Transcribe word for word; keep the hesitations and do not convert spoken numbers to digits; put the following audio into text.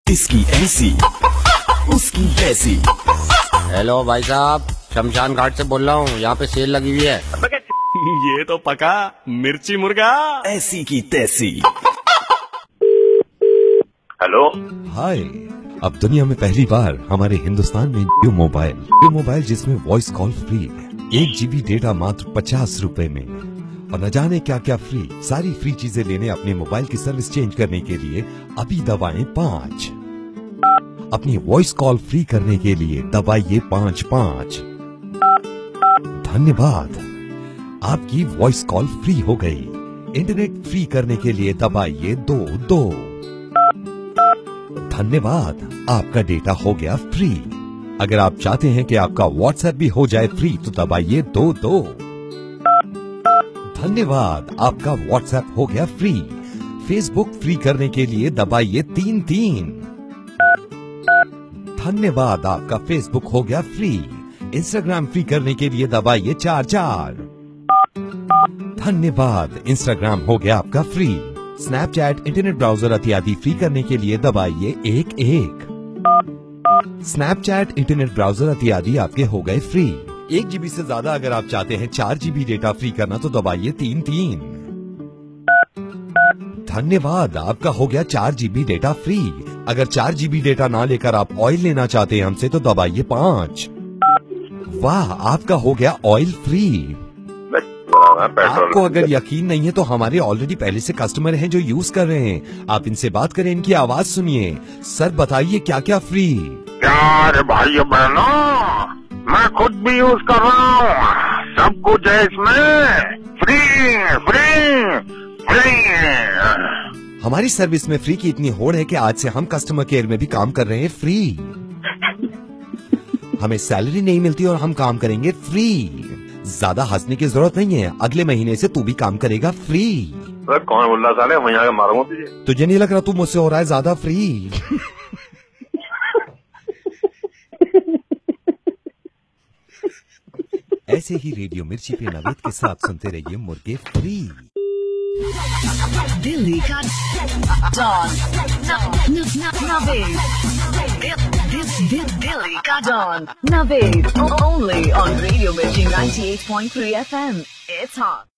इसकी ऐसी उसकी वैसी। हेलो भाई साहब, शमशान घाट से बोल रहा हूँ, यहाँ पे सेल लगी हुई है। ये तो पका मिर्ची मुर्गा। ऐसी की तैसी। Hello, hi. अब दुनिया में पहली बार हमारे हिंदुस्तान में जियो मोबाइल जियो मोबाइल जिसमें वॉइस कॉल फ्री है, एक जीबी डेटा मात्र पचास रुपए में, और न जाने क्या क्या फ्री। सारी फ्री चीजें लेने अपने मोबाइल की सर्विस चेंज करने के लिए अभी दबाएं पाँच। अपनी वॉइस कॉल फ्री करने के लिए दबाइए पाँच पाँच। धन्यवाद, आपकी वॉइस कॉल फ्री हो गई। इंटरनेट फ्री करने के लिए दबाइए दो दो। धन्यवाद, आपका डेटा हो गया फ्री। अगर आप चाहते हैं कि आपका व्हाट्सएप भी हो जाए फ्री तो दबाइए दो दो। धन्यवाद, आपका व्हाट्सएप हो गया फ्री। फेसबुक फ्री करने के लिए दबाइए तीन तीन। धन्यवाद, आपका फेसबुक हो गया फ्री। इंस्टाग्राम फ्री करने के लिए दबाइए चार चार। धन्यवाद, इंस्टाग्राम हो गया आपका फ्री। स्नैपचैट, इंटरनेट ब्राउजर इत्यादि फ्री करने के लिए दबाइए एक एक। स्नैपचैट, इंटरनेट ब्राउजर इत्यादि आपके हो गए फ्री। एक जीबी से ज्यादा अगर आप चाहते हैं चार जीबी डेटा फ्री करना तो दबाइए तीन तीन। धन्यवाद, आपका हो गया चार जीबी डेटा फ्री। अगर चार जीबी डेटा ना लेकर आप ऑयल लेना चाहते हैं हमसे तो दबाइए पाँच। वाह, आपका हो गया ऑयल फ्री। आपको अगर यकीन नहीं है तो हमारे ऑलरेडी पहले से कस्टमर हैं जो यूज कर रहे हैं, आप इनसे बात करें, इनकी आवाज सुनिए। सर बताइए क्या क्या फ्री। यार भाई बहनों, मैं खुद भी यूज कर रहा हूँ, सब कुछ है इसमें फ्री फ्री फ्री। हमारी सर्विस में फ्री की इतनी होड़ है कि आज से हम कस्टमर केयर में भी काम कर रहे हैं फ्री। हमें सैलरी नहीं मिलती और हम काम करेंगे फ्री। ज्यादा हंसने की जरूरत नहीं है, अगले महीने से तू भी काम करेगा फ्री। अरे कौन बोल रहा साले, मैं यहाँ मारूंगा तुझे। तुझे नहीं लग रहा तू मुझसे हो रहा है ज्यादा फ्री? ऐसे ही रेडियो मिर्ची पे नवेद के साथ सुनते रहिए मुर्गे फ्री। दिल्ली का डॉन नवेद, दिल्ली का don Naved, only on radio Mirchi ninety eight point three FM एम। It's hot.